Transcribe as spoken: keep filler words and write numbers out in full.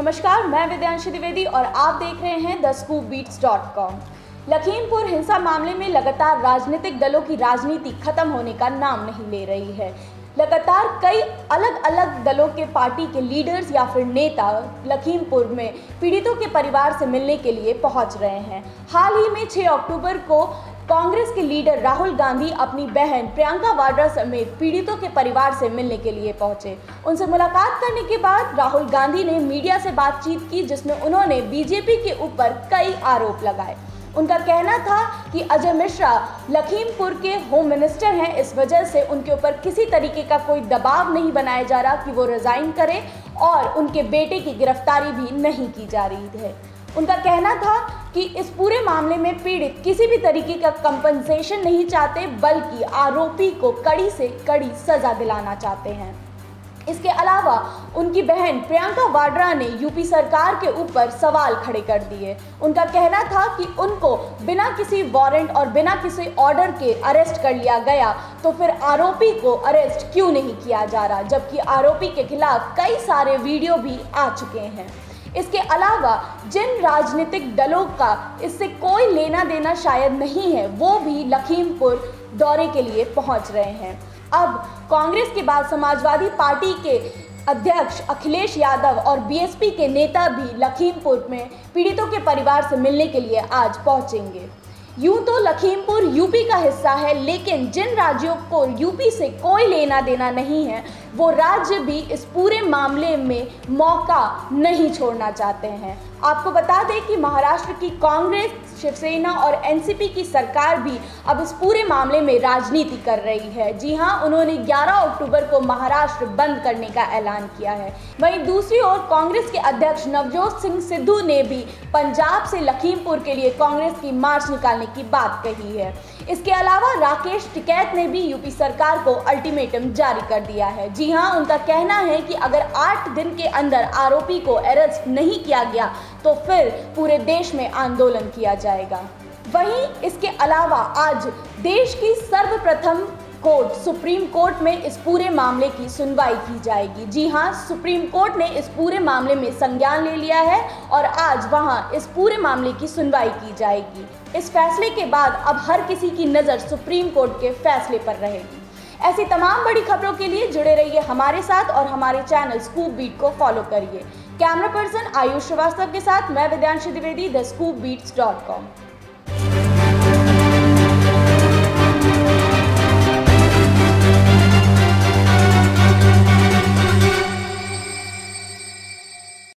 नमस्कार, मैं विद्यांशी द्विवेदी और आप देख रहे हैं the Scoop Beats dot com. Lakhimpur हिंसा मामले में लगातार राजनीतिक दलों की राजनीति खत्म होने का नाम नहीं ले रही है। लगातार कई अलग अलग दलों के पार्टी के लीडर्स या फिर नेता लखीमपुर में पीड़ितों के परिवार से मिलने के लिए पहुंच रहे हैं। हाल ही में छह अक्टूबर को कांग्रेस के लीडर राहुल गांधी अपनी बहन प्रियंका वाड्रा समेत पीड़ितों के परिवार से मिलने के लिए पहुंचे। उनसे मुलाकात करने के बाद राहुल गांधी ने मीडिया से बातचीत की, जिसमें उन्होंने बीजेपी के ऊपर कई आरोप लगाए। उनका कहना था कि अजय मिश्रा लखीमपुर के होम मिनिस्टर हैं, इस वजह से उनके ऊपर किसी तरीके का कोई दबाव नहीं बनाया जा रहा कि वो रिजाइन करें और उनके बेटे की गिरफ्तारी भी नहीं की जा रही है। उनका कहना था कि इस पूरे मामले में पीड़ित किसी भी तरीके का कंपनसेशन नहीं चाहते, बल्कि आरोपी को कड़ी से कड़ी सजा दिलाना चाहते हैं। इसके अलावा उनकी बहन प्रियंका वाड्रा ने यूपी सरकार के ऊपर सवाल खड़े कर दिए। उनका कहना था कि उनको बिना किसी वारंट और बिना किसी ऑर्डर के अरेस्ट कर लिया गया, तो फिर आरोपी को अरेस्ट क्यों नहीं किया जा रहा, जबकि आरोपी के खिलाफ कई सारे वीडियो भी आ चुके हैं। इसके अलावा जिन राजनीतिक दलों का इससे कोई लेना देना शायद नहीं है, वो भी लखीमपुर दौरे के लिए पहुंच रहे हैं। अब कांग्रेस के बाद समाजवादी पार्टी के अध्यक्ष अखिलेश यादव और बीएसपी के नेता भी लखीमपुर में पीड़ितों के परिवार से मिलने के लिए आज पहुंचेंगे। यूं तो लखीमपुर यूपी का हिस्सा है, लेकिन जिन राज्यों को यूपी से कोई लेना देना नहीं है, वो राज्य भी इस पूरे मामले में मौका नहीं छोड़ना चाहते हैं। आपको बता दें कि महाराष्ट्र की कांग्रेस, शिवसेना और एनसीपी की सरकार भी अब इस पूरे मामले में राजनीति कर रही है। जी हां, उन्होंने ग्यारह अक्टूबर को महाराष्ट्र बंद करने का ऐलान किया है। वहीं दूसरी ओर कांग्रेस के अध्यक्ष नवजोत सिंह सिद्धू ने भी पंजाब से लखीमपुर के लिए कांग्रेस की मार्च निकालने की बात कही है। इसके अलावा राकेश टिकैत ने भी यूपी सरकार को अल्टीमेटम जारी कर दिया है। जी हां, उनका कहना है कि अगर आठ दिन के अंदर आरोपी को अरेस्ट नहीं किया गया तो फिर पूरे देश में आंदोलन किया जाएगा। वहीं इसके अलावा आज देश की सर्वप्रथम कोर्ट सुप्रीम कोर्ट में इस पूरे मामले की सुनवाई की जाएगी। जी हां, सुप्रीम कोर्ट ने इस पूरे मामले में संज्ञान ले लिया है और आज वहां इस पूरे मामले की सुनवाई की जाएगी। इस फैसले के बाद अब हर किसी की नज़र सुप्रीम कोर्ट के फैसले पर रहेगी। ऐसी तमाम बड़ी खबरों के लिए जुड़े रहिए हमारे साथ और हमारे चैनल स्कूप बीट को फॉलो करिए। कैमरा पर्सन आयुष श्रीवास्तव के साथ मैं Vidyanshi Dwivedi, the Scoop Beats dot com.